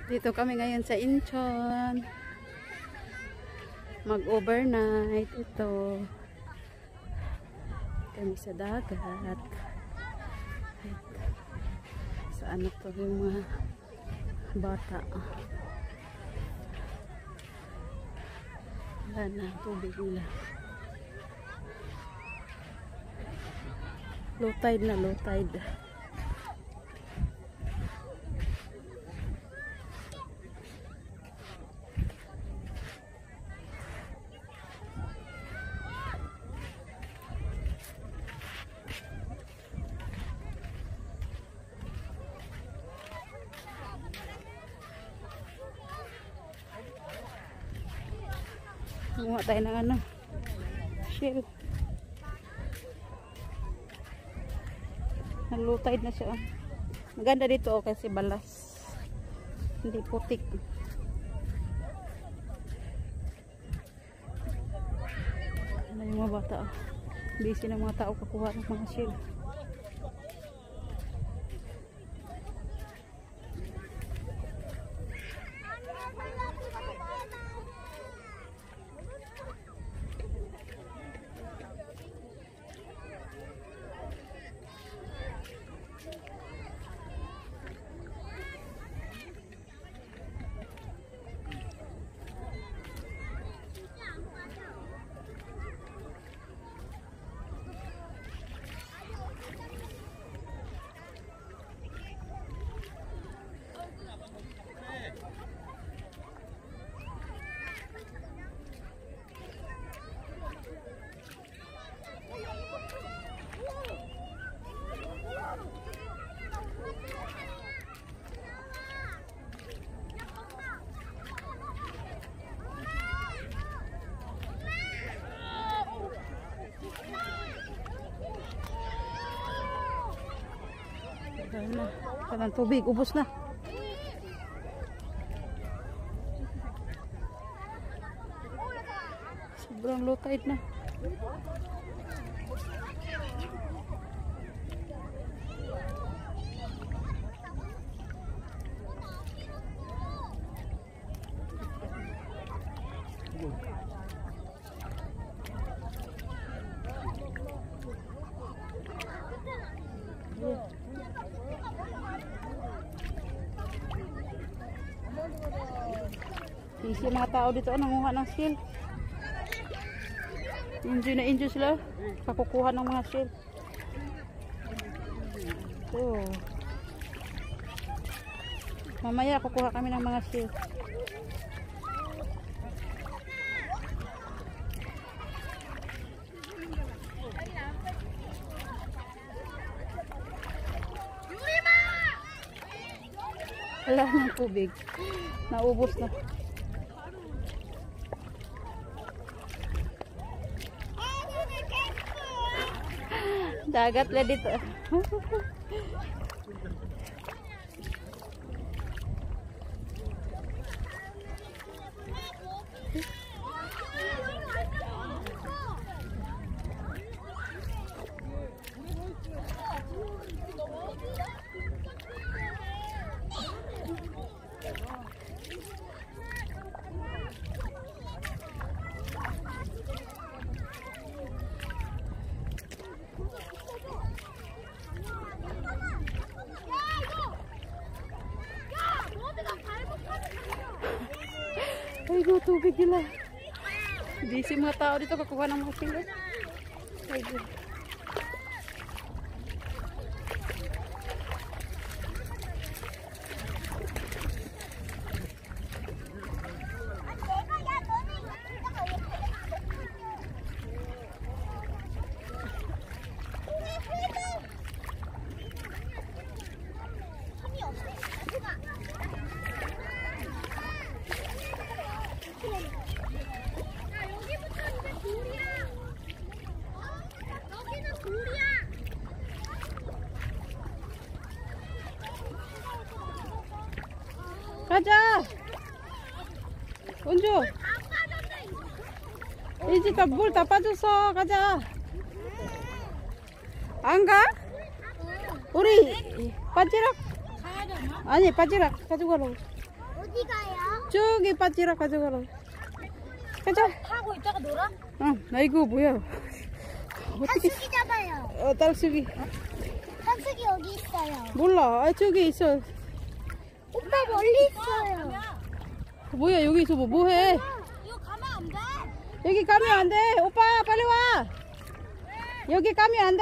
Dito kami ngayon sa Incheon. Mag-overnight ito. Kami sa dagat. Saan ito yung mga bata? Wala na tubig nila. Low tide na, low tide. Kumuha tayo ng ano, shell. Low tide na siya. Maganda dito kasi balas, hindi putik. Ano yung mga bata, busy ng mga tao kakuha ng mga shell. Parang tubig, ubos na. Sobrang low tide na. Busy mga tao dito nanguha ng shell. Enjoy na enjoy sila kakukuha ng mga shell. So, mamaya kukuha kami ng mga shell. Wala ng tubig. Naubos na. Dagat lah dito. Ay, no, tubig nila. Busy mga tao dito kakuha ng mga sila. Ay, no. 가자. 은주. 이제 다 물 다 빠졌어. 가자. 안 가? 우리 바지락. 아니 바지락 가지고 가라고. 어디 가요? 저기 빠지라 가져가라. 가자. 하고 있다가 놀아? 응. 아이고 뭐야. 어떻게? 한숙이 잡아요. 딸수기. 한숙이 여기 있어요. 몰라. 아 저기 있어. 오빠 멀리 있어요. 뭐야 여기 있어 뭐해? 이거 가면 안 돼. 여기 가면 안 돼. 오빠 빨리 와. 여기 가면 안 돼.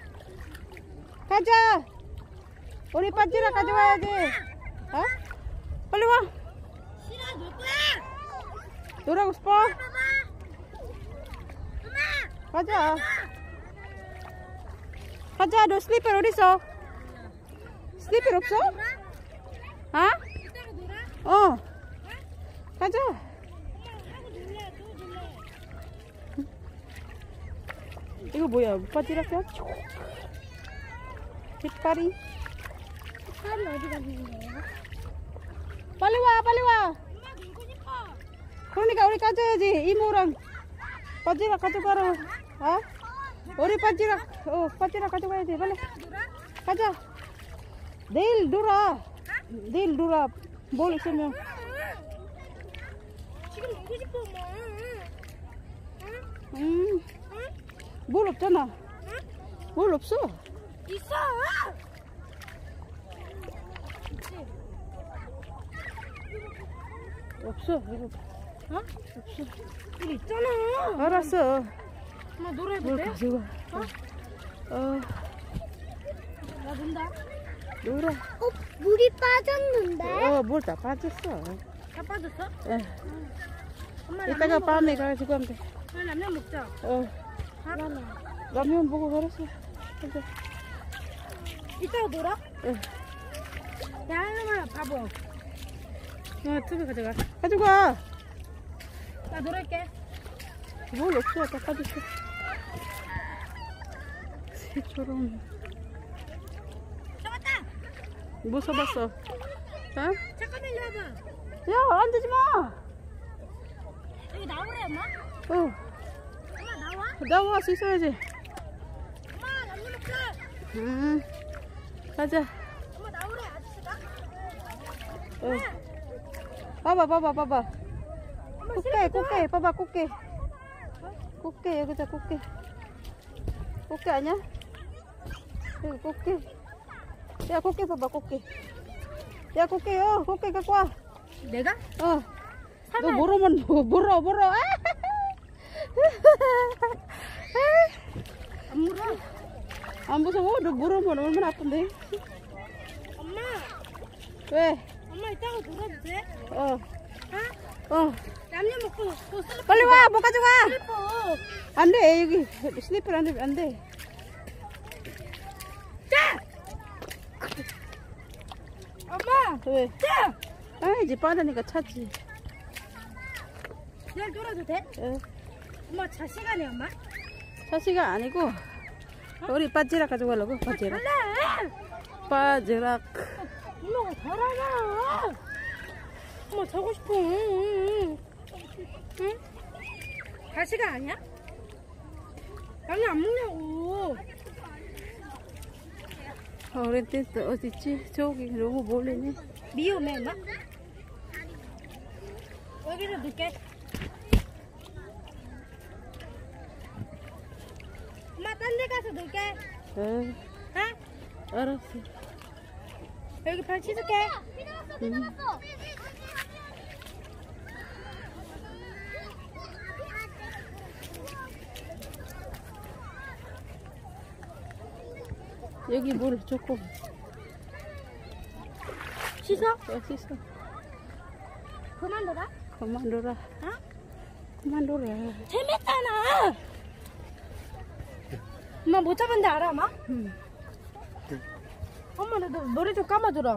가자. 우리 빠지라 가져와야지. 어? 빨리 와. 싫어, 놀 거야. 놀라고 싶어? 가자. 가자. 너 슬리퍼 어디 있어? 슬리퍼 없어? 어? 어. 가자. 이거 뭐야? 빠지락이야? 깃발이? 사람이 어디 갔는 거예요? 빨리 와, 빨리 와. 엄마 놀고 싶어. 그러니까 우리 가져야지. 이모랑 빠지락 가져가라. 어? 우리 빠지락, 빠지락 가져가야지. 빨리. 가자. 내일 놀아. 내일 놀아. 뭘 있으면. 지금 놀고 싶어, 엄마. 뭘 없잖아. 뭘 없어. 있어. 없어. 이거. 어? 없어. 이거 있잖아. 알았어. 엄마 놀아도 뭘 돼? 가져가. 나 논다. 놀아. 물이 빠졌는데? 뭘 다 빠졌어. 다 빠졌어? 예. 엄마 이따가 밤에 가지고 가면 돼. 라면 먹자. 라면. 라면 보고 그랬어. 가자. 이따가 놀아? 응. 야, 할머니 바보. 투비 가져가. 가져가. 나 놀을게. 뭘 없어. 다 빠졌어. 새처럼. 잡았다. 뭐 써봤어? 어? 잠깐만 일로 와봐. 야, 앉지 마. 여기 나오래, 엄마? 어, 엄마 나와? 나와 수 있어야지. 엄마 라면 먹자. 가자. 엄마 나오래, 아저씨가? 봐봐. 꽃게, 봐봐, 꽃게. 꽃게, 여기다 꽃게. 꽃게 아니야? 여기 꽃게. 야, 꽃게 봐봐, 꽃게. 야, 꽃게요. 꽃게 갖고 와. 내가? 너 모르면, 물어. 안 물어. 안 무서워? 너 물으면 얼마나 아픈데? 엄마, 왜? 엄마 이따가 놀아도 돼? 어. 어? 라면 먹고 또 슬리퍼. 빨리 와, 뭐 가져가. 슬리퍼. 안 돼, 여기. 슬리퍼 안 돼. 자! 엄마! 왜? 자! 아이지, 빠르니까 차지. 내일 놀아도 돼? 엄마 자 시간에 엄마? 차시가 아니고, 우리 바지락 가져가려고, 바지락. 갈래! 바지락. 엄마가 잘하잖아. 엄마 자고 싶어. 응? 갈 시간 아니야? 라면 안 먹냐고. 우리 텐트 어딨지? 저기 너무 멀리네. 미움해 엄마? 여기서 넣을게. 엄마 딴 데 가서 넣을게. 어? 알았어. 여기 발 씻을게. 여기 물 조금. 씻어? 씻어. 그만 놀아? 그만 놀아. 어? 그만 놀아. 재밌잖아. 엄마 못 잡았는데 알아, 엄마? 엄마 너 머리 좀 감아주라.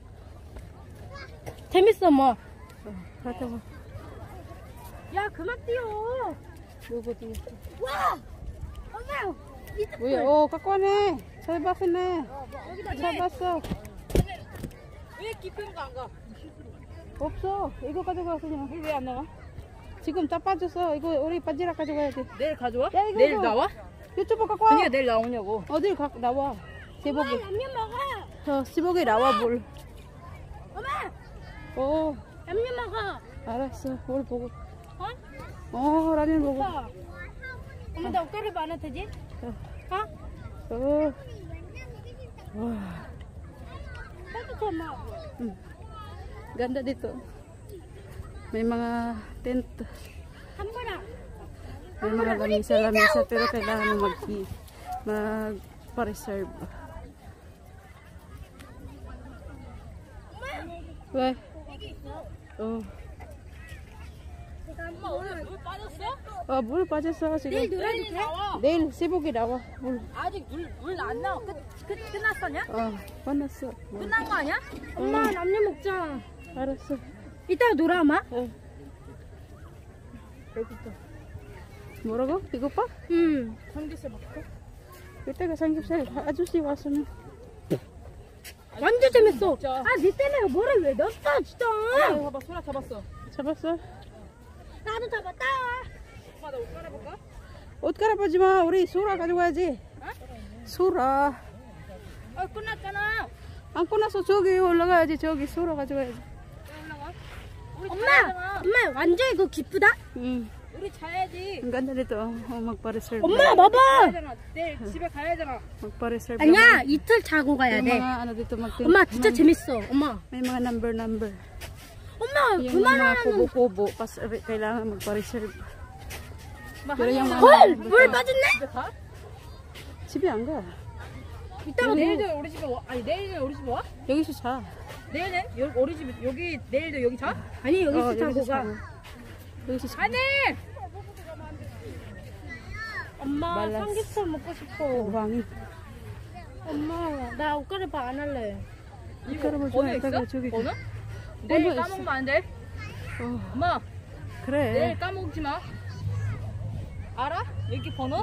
재밌어, 엄마. 가져가. 야, 그만 뛰어. 누구도. 와! 엄마! 이제 뭐야? 갖고 와네. 잘 봤네. 여기다 잘 봤어. 왜 깊은 거 안 가? 없어. 이거 가져가 그냥. 왜 안 나와? 지금 다 빠졌어. 이거 우리 바지락 가져가야지. 내일 가져와? 야, 이거 내일 이거. 나와? 유튜브 갖고 와. 그러니까 내일 나오냐고. 어딜 나와. 제복이. 라면 먹어. 제복이 나와 뭘. 엄마! 어. 라면 먹어. 알았어. 뭘 보고. 어? 라면 보고. 오빠. 엄마 나 옷가를 안 해도 되지? 어? Wah, 따뜻해 엄마. ganda dito. May mga tent. 한 번아. May mga lamisa-lamisa pero kailangan mo magpa-reserve. 왜? 어. 엄마 오늘 물 빠졌어? 물 빠졌어 지금. 내일 놀아도 돼? 내일 새벽에 나와. 물. 아직 물 안 나와. 끝났었냐? 끝났어. 끝난 거 아니야? 엄마 라면 먹자. 알았어. 이따가 놀아 엄마. 배고파. 뭐라고? 배고파? 삼겹살 먹을까? 이따가 삼겹살 아저씨 왔으면. 완전 재밌어. 니 때문에 뭐를 왜 넣었어 진짜. 봐봐, 소라 잡았어. 잡았어? 나도 잡았다. 엄마, 나 옷 갈아볼까? 옷 갈아입지 마. 우리 소라 가져가야지. 소라. 끝났잖아. 안 끝났어. 저기 올라가야지. 저기 소라 가져가야지. 엄마 완전 이거 기쁘다. 응. 우리 자야지. Ang ganda nito. magpa-reserve. 엄마 봐봐. 내일 집에 가야잖아. Magpa-reserve. 아니야 이틀 자고 가야 Yung 돼. mga ano dito 엄마 진짜 재밌어. 엄마. May mga number. 엄마 Yung mga 그만하는. kubo-kubo. Kailangan magpa-reserve. Pero yung mga 헐! 물 빠졌네? 집에 가? 집에 안 가. 이따가 내일도 우리 집에 와? 아니, 내일은 우리 집에 와? 여기서 자. 내일은? 우리 집에, 여기, 내일도 여기 자? 아니 여기서 자고 여기서 가. 자고. 여기서 자. 안 돼! 엄마 말랐어. 삼겹살 먹고 싶어. 왕이. 엄마 나 옷갈아입 안 할래. 이거를 번호 이따가 있어? 저기. 번호? 내일 있어. 까먹으면 안 돼. 엄마, 그래. 내일 까먹지 마. 알아? 여기 번호?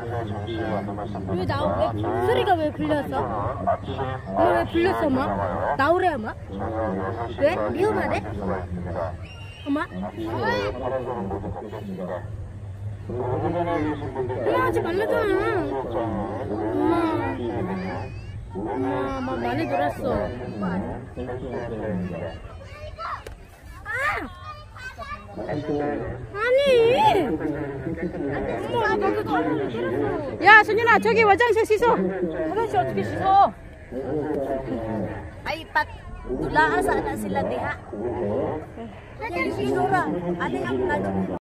왜 소리가 왜 불렸어? 엄마 왜 불렸어 엄마? 나오래 엄마? 왜? 위험하대? 엄마? 엄마 하지 말라잖아. 엄마 막 많이 놀았어. 아니. 엄마 나도 가만히 들었어. 야, 순윤아, 저기 화장실 씻어. 화장실 어떻게 씻어? Ay, dulaan sa anak sila diha. Kaya siguro, ano ang